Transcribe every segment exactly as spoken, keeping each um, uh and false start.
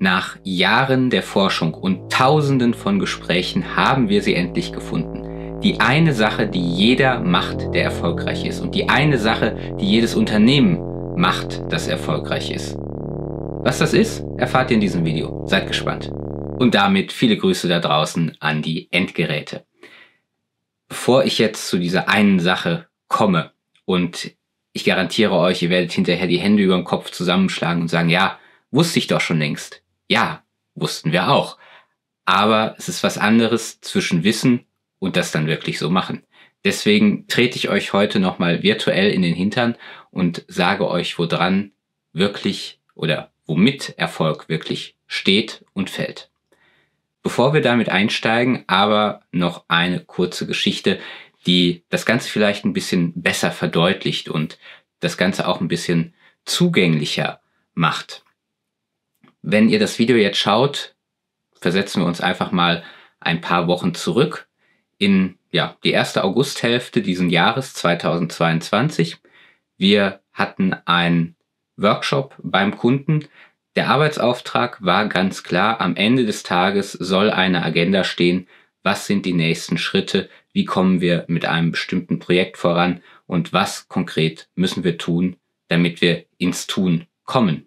Nach Jahren der Forschung und Tausenden von Gesprächen haben wir sie endlich gefunden. Die eine Sache, die jeder macht, der erfolgreich ist. Und die eine Sache, die jedes Unternehmen macht, das erfolgreich ist. Was das ist, erfahrt ihr in diesem Video. Seid gespannt. Und damit viele Grüße da draußen an die Endgeräte. Bevor ich jetzt zu dieser einen Sache komme und ich garantiere euch, ihr werdet hinterher die Hände über den Kopf zusammenschlagen und sagen, ja, wusste ich doch schon längst. Ja, wussten wir auch. Aber es ist was anderes zwischen Wissen und das dann wirklich so machen. Deswegen trete ich euch heute nochmal virtuell in den Hintern und sage euch, woran wirklich oder womit Erfolg wirklich steht und fällt. Bevor wir damit einsteigen, aber noch eine kurze Geschichte, die das Ganze vielleicht ein bisschen besser verdeutlicht und das Ganze auch ein bisschen zugänglicher macht. Wenn ihr das Video jetzt schaut, versetzen wir uns einfach mal ein paar Wochen zurück in ja, die erste Augusthälfte diesen Jahres zweitausendzweiundzwanzig. Wir hatten einen Workshop beim Kunden. Der Arbeitsauftrag war ganz klar, am Ende des Tages soll eine Agenda stehen, was sind die nächsten Schritte, wie kommen wir mit einem bestimmten Projekt voran und was konkret müssen wir tun, damit wir ins Tun kommen.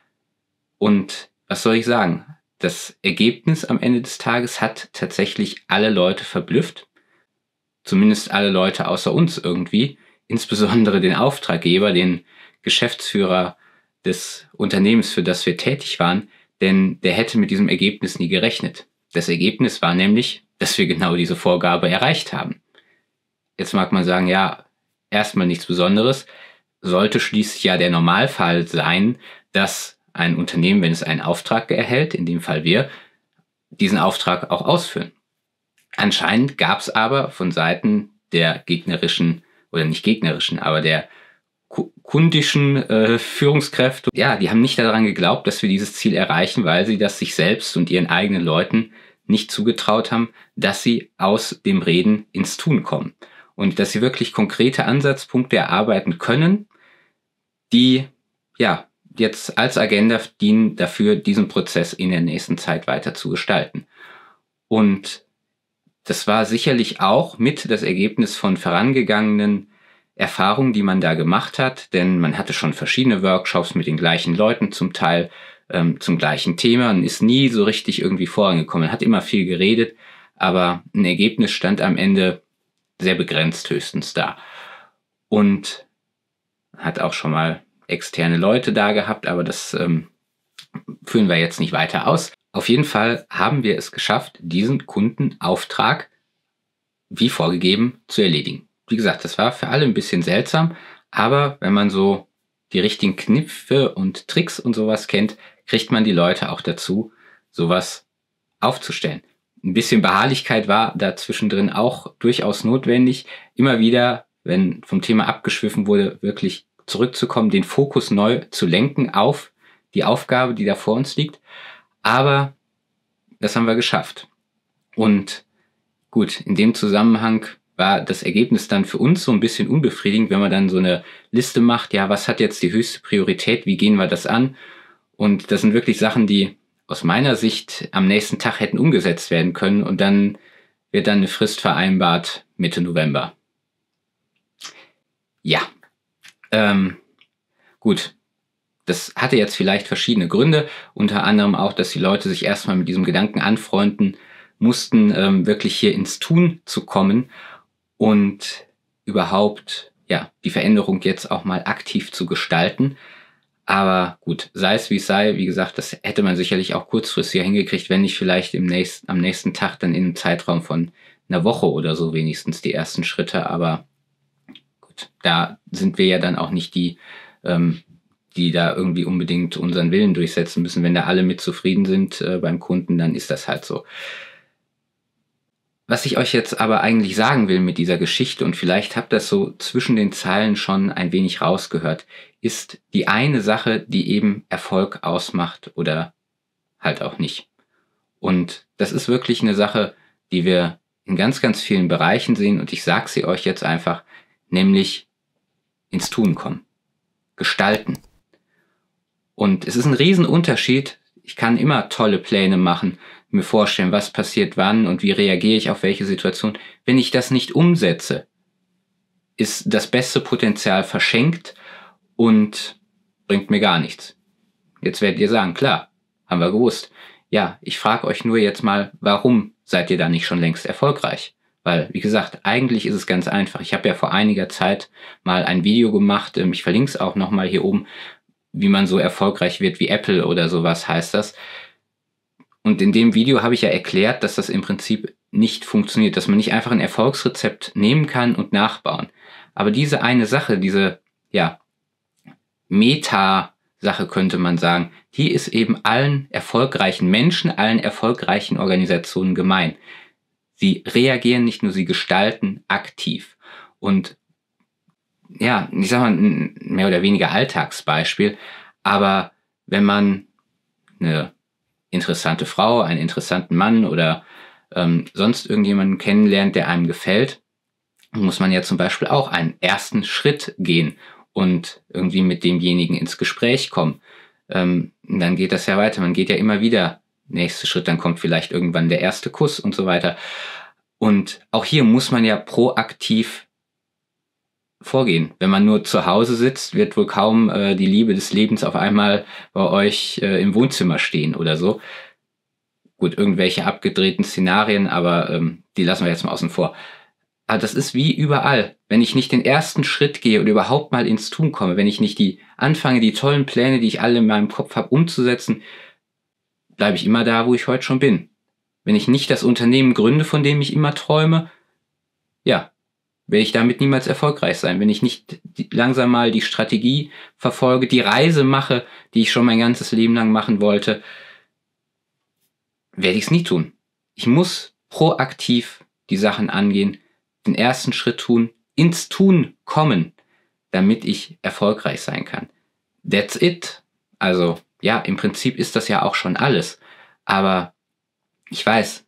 Und was soll ich sagen? Das Ergebnis am Ende des Tages hat tatsächlich alle Leute verblüfft. Zumindest alle Leute außer uns irgendwie. Insbesondere den Auftraggeber, den Geschäftsführer des Unternehmens, für das wir tätig waren. Denn der hätte mit diesem Ergebnis nie gerechnet. Das Ergebnis war nämlich, dass wir genau diese Vorgabe erreicht haben. Jetzt mag man sagen, ja, erstmal nichts Besonderes. Sollte schließlich ja der Normalfall sein, dass ein Unternehmen, wenn es einen Auftrag erhält, in dem Fall wir, diesen Auftrag auch ausführen. Anscheinend gab es aber von Seiten der gegnerischen, oder nicht gegnerischen, aber der kundischen äh, Führungskräfte, ja, die haben nicht daran geglaubt, dass wir dieses Ziel erreichen, weil sie das sich selbst und ihren eigenen Leuten nicht zugetraut haben, dass sie aus dem Reden ins Tun kommen. Und dass sie wirklich konkrete Ansatzpunkte erarbeiten können, die, ja, jetzt als Agenda dienen dafür, diesen Prozess in der nächsten Zeit weiter zu gestalten. Und das war sicherlich auch mit das Ergebnis von vorangegangenen Erfahrungen, die man da gemacht hat, denn man hatte schon verschiedene Workshops mit den gleichen Leuten zum Teil ähm, zum gleichen Thema und ist nie so richtig irgendwie vorangekommen. Man hat immer viel geredet, aber ein Ergebnis stand am Ende sehr begrenzt höchstens da. Und hat auch schon mal externe Leute da gehabt, aber das ähm, führen wir jetzt nicht weiter aus. Auf jeden Fall haben wir es geschafft, diesen Kundenauftrag wie vorgegeben zu erledigen. Wie gesagt, das war für alle ein bisschen seltsam, aber wenn man so die richtigen Kniffe und Tricks und sowas kennt, kriegt man die Leute auch dazu, sowas aufzustellen. Ein bisschen Beharrlichkeit war da zwischendrin auch durchaus notwendig. Immer wieder, wenn vom Thema abgeschwiffen wurde, wirklich zurückzukommen, den Fokus neu zu lenken auf die Aufgabe, die da vor uns liegt. Aber das haben wir geschafft. Und gut, in dem Zusammenhang war das Ergebnis dann für uns so ein bisschen unbefriedigend, wenn man dann so eine Liste macht, ja, was hat jetzt die höchste Priorität, wie gehen wir das an? Und das sind wirklich Sachen, die aus meiner Sicht am nächsten Tag hätten umgesetzt werden können und dann wird dann eine Frist vereinbart Mitte November. Ja, ähm, gut. Das hatte jetzt vielleicht verschiedene Gründe, unter anderem auch, dass die Leute sich erstmal mit diesem Gedanken anfreunden mussten, ähm, wirklich hier ins Tun zu kommen und überhaupt ja die Veränderung jetzt auch mal aktiv zu gestalten. Aber gut, sei es wie es sei, wie gesagt, das hätte man sicherlich auch kurzfristig hingekriegt, wenn nicht vielleicht im nächsten, am nächsten Tag dann in einem Zeitraum von einer Woche oder so wenigstens die ersten Schritte. Aber gut, da sind wir ja dann auch nicht die, ähm, die da irgendwie unbedingt unseren Willen durchsetzen müssen. Wenn da alle mit zufrieden sind äh, beim Kunden, dann ist das halt so. Was ich euch jetzt aber eigentlich sagen will mit dieser Geschichte, und vielleicht habt ihr das so zwischen den Zeilen schon ein wenig rausgehört, ist die eine Sache, die eben Erfolg ausmacht oder halt auch nicht. Und das ist wirklich eine Sache, die wir in ganz, ganz vielen Bereichen sehen, und ich sage sie euch jetzt einfach, nämlich ins Tun kommen, gestalten. Und es ist ein Riesenunterschied. Ich kann immer tolle Pläne machen, mir vorstellen, was passiert wann und wie reagiere ich auf welche Situation. Wenn ich das nicht umsetze, ist das beste Potenzial verschenkt und bringt mir gar nichts. Jetzt werdet ihr sagen, klar, haben wir gewusst. Ja, ich frage euch nur jetzt mal, warum seid ihr da nicht schon längst erfolgreich? Weil, wie gesagt, eigentlich ist es ganz einfach. Ich habe ja vor einiger Zeit mal ein Video gemacht, ich verlinke es auch nochmal hier oben, wie man so erfolgreich wird wie Apple oder sowas heißt das. Und in dem Video habe ich ja erklärt, dass das im Prinzip nicht funktioniert, dass man nicht einfach ein Erfolgsrezept nehmen kann und nachbauen. Aber diese eine Sache, diese, ja, Meta-Sache könnte man sagen, die ist eben allen erfolgreichen Menschen, allen erfolgreichen Organisationen gemein. Sie reagieren nicht nur, sie gestalten aktiv. Und ja, ich sag mal, ein mehr oder weniger Alltagsbeispiel, aber wenn man eine interessante Frau, einen interessanten Mann oder ähm, sonst irgendjemanden kennenlernt, der einem gefällt, muss man ja zum Beispiel auch einen ersten Schritt gehen und irgendwie mit demjenigen ins Gespräch kommen. Ähm, dann geht das ja weiter. Man geht ja immer wieder nächster Schritt, dann kommt vielleicht irgendwann der erste Kuss und so weiter. Und auch hier muss man ja proaktiv vorgehen. Wenn man nur zu Hause sitzt, wird wohl kaum äh, die Liebe des Lebens auf einmal bei euch äh, im Wohnzimmer stehen oder so. Gut, irgendwelche abgedrehten Szenarien, aber ähm, die lassen wir jetzt mal außen vor. Aber das ist wie überall. Wenn ich nicht den ersten Schritt gehe und überhaupt mal ins Tun komme, wenn ich nicht die anfange, die tollen Pläne, die ich alle in meinem Kopf habe, umzusetzen, bleibe ich immer da, wo ich heute schon bin. Wenn ich nicht das Unternehmen gründe, von dem ich immer träume, ja, werde ich damit niemals erfolgreich sein. Wenn ich nicht die, langsam mal die Strategie verfolge, die Reise mache, die ich schon mein ganzes Leben lang machen wollte, werde ich es nie tun. Ich muss proaktiv die Sachen angehen, den ersten Schritt tun, ins Tun kommen, damit ich erfolgreich sein kann. That's it. Also ja, im Prinzip ist das ja auch schon alles. Aber ich weiß,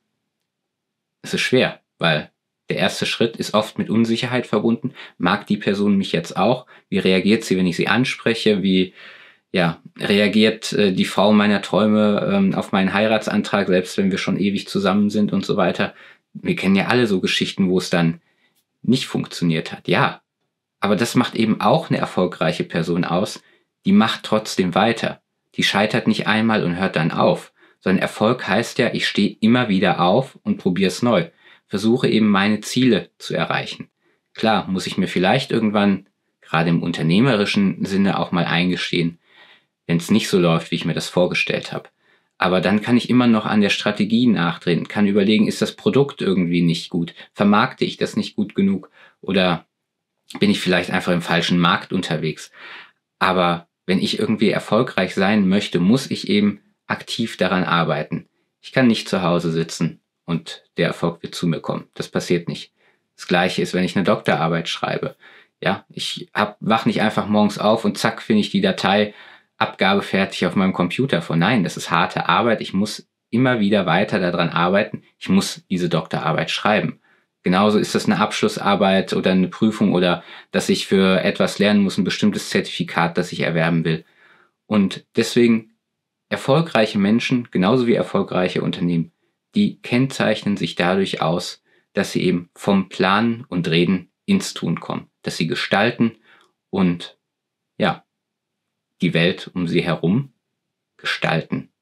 es ist schwer, weil der erste Schritt ist oft mit Unsicherheit verbunden. Mag die Person mich jetzt auch? Wie reagiert sie, wenn ich sie anspreche? Wie ja, reagiert äh, die Frau meiner Träume ähm, auf meinen Heiratsantrag, selbst wenn wir schon ewig zusammen sind und so weiter? Wir kennen ja alle so Geschichten, wo es dann nicht funktioniert hat. Ja, aber das macht eben auch eine erfolgreiche Person aus. Die macht trotzdem weiter. Die scheitert nicht einmal und hört dann auf. Sondern Erfolg heißt ja, ich stehe immer wieder auf und probiere es neu. Versuche eben meine Ziele zu erreichen. Klar, muss ich mir vielleicht irgendwann, gerade im unternehmerischen Sinne, auch mal eingestehen, wenn es nicht so läuft, wie ich mir das vorgestellt habe. Aber dann kann ich immer noch an der Strategie nachdrehen, kann überlegen, ist das Produkt irgendwie nicht gut? Vermarkte ich das nicht gut genug? Oder bin ich vielleicht einfach im falschen Markt unterwegs? Aber wenn ich irgendwie erfolgreich sein möchte, muss ich eben aktiv daran arbeiten. Ich kann nicht zu Hause sitzen und der Erfolg wird zu mir kommen. Das passiert nicht. Das Gleiche ist, wenn ich eine Doktorarbeit schreibe. Ja, ich hab, wach nicht einfach morgens auf und zack, finde ich die Datei Abgabe fertig auf meinem Computer vor. Nein, das ist harte Arbeit. Ich muss immer wieder weiter daran arbeiten. Ich muss diese Doktorarbeit schreiben. Genauso ist das eine Abschlussarbeit oder eine Prüfung oder dass ich für etwas lernen muss, ein bestimmtes Zertifikat, das ich erwerben will. Und deswegen erfolgreiche Menschen, genauso wie erfolgreiche Unternehmen, die kennzeichnen sich dadurch aus, dass sie eben vom Planen und Reden ins Tun kommen. Dass sie gestalten und ja, die Welt um sie herum gestalten.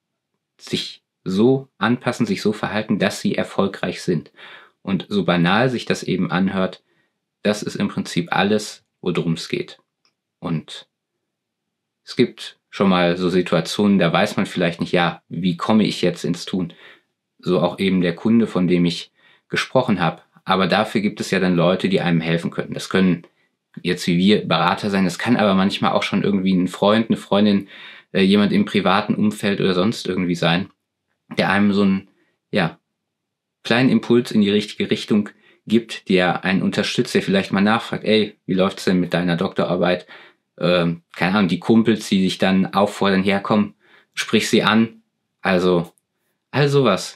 Sich so anpassen, sich so verhalten, dass sie erfolgreich sind. Und so banal sich das eben anhört, das ist im Prinzip alles, worum es geht. Und es gibt schon mal so Situationen, da weiß man vielleicht nicht, ja, wie komme ich jetzt ins Tun? So auch eben der Kunde, von dem ich gesprochen habe. Aber dafür gibt es ja dann Leute, die einem helfen können. Das können jetzt wie wir Berater sein, das kann aber manchmal auch schon irgendwie ein Freund, eine Freundin, äh, jemand im privaten Umfeld oder sonst irgendwie sein, der einem so einen, ja, kleinen Impuls in die richtige Richtung gibt, der einen unterstützt, der vielleicht mal nachfragt, ey, wie läuft's denn mit deiner Doktorarbeit? Ähm, keine Ahnung, die Kumpels, die sich dann auffordern, herkommen, sprich sie an. Also, all sowas.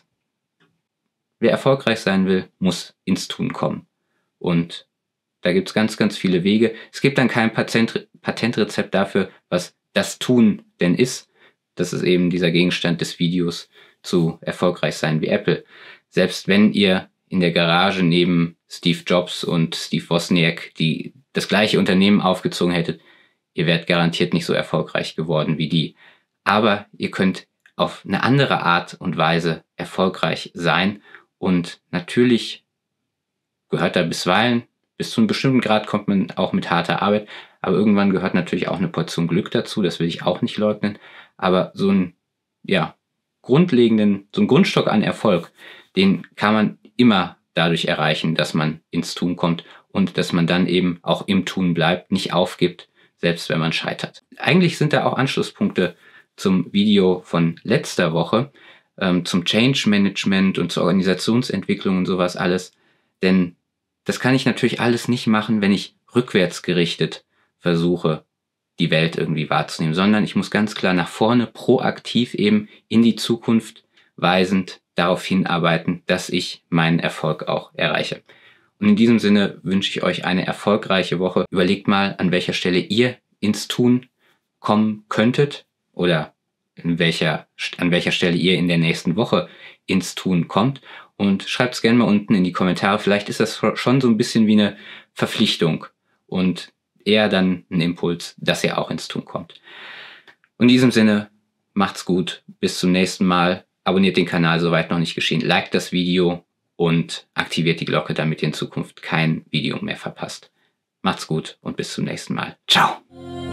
Wer erfolgreich sein will, muss ins Tun kommen. Und da gibt's ganz, ganz viele Wege. Es gibt dann kein Patent, Patentrezept dafür, was das Tun denn ist. das ist eben dieser Gegenstand des Videos, zu erfolgreich sein wie Apple. Selbst wenn ihr in der Garage neben Steve Jobs und Steve Wozniak die das gleiche Unternehmen aufgezogen hättet, ihr wärt garantiert nicht so erfolgreich geworden wie die. Aber ihr könnt auf eine andere Art und Weise erfolgreich sein und natürlich gehört da bisweilen, bis zu einem bestimmten Grad kommt man auch mit harter Arbeit, aber irgendwann gehört natürlich auch eine Portion Glück dazu, das will ich auch nicht leugnen, aber so einen, ja, grundlegenden, so einen Grundstock an Erfolg, den kann man immer dadurch erreichen, dass man ins Tun kommt und dass man dann eben auch im Tun bleibt, nicht aufgibt, selbst wenn man scheitert. Eigentlich sind da auch Anschlusspunkte zum Video von letzter Woche, ähm, zum Change Management und zur Organisationsentwicklung und sowas alles, denn das kann ich natürlich alles nicht machen, wenn ich rückwärts gerichtet versuche, die Welt irgendwie wahrzunehmen, sondern ich muss ganz klar nach vorne, proaktiv eben in die Zukunft weisend darauf hinarbeiten, dass ich meinen Erfolg auch erreiche. Und in diesem Sinne wünsche ich euch eine erfolgreiche Woche. Überlegt mal, an welcher Stelle ihr ins Tun kommen könntet oder in welcher, an welcher Stelle ihr in der nächsten Woche ins Tun kommt. Und schreibt es gerne mal unten in die Kommentare. Vielleicht ist das schon so ein bisschen wie eine Verpflichtung und eher dann ein Impuls, dass ihr auch ins Tun kommt. Und in diesem Sinne, macht's gut. Bis zum nächsten Mal. Abonniert den Kanal, soweit noch nicht geschehen. Liked das Video und aktiviert die Glocke, damit ihr in Zukunft kein Video mehr verpasst. Macht's gut und bis zum nächsten Mal. Ciao!